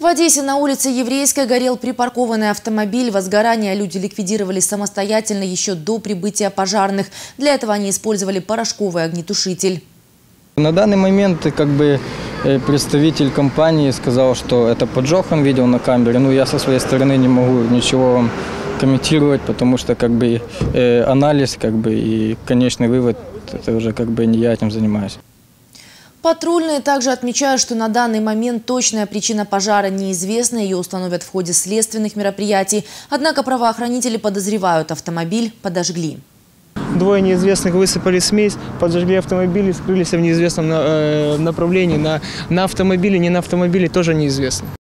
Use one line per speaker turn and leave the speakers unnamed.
В Одессе на улице Еврейской горел припаркованный автомобиль. Возгорание люди ликвидировали самостоятельно еще до прибытия пожарных. Для этого они использовали порошковый огнетушитель.
На данный момент представитель компании сказал, что это поджог, он видел на камере. Но я со своей стороны не могу ничего вам комментировать, потому что анализ и конечный вывод, это уже не я этим занимаюсь.
Патрульные также отмечают, что на данный момент точная причина пожара неизвестна. Ее установят в ходе следственных мероприятий. Однако правоохранители подозревают, автомобиль подожгли.
Двое неизвестных высыпали смесь, поджгли автомобиль и скрылись в неизвестном направлении. На автомобиле, не на автомобиле тоже неизвестно.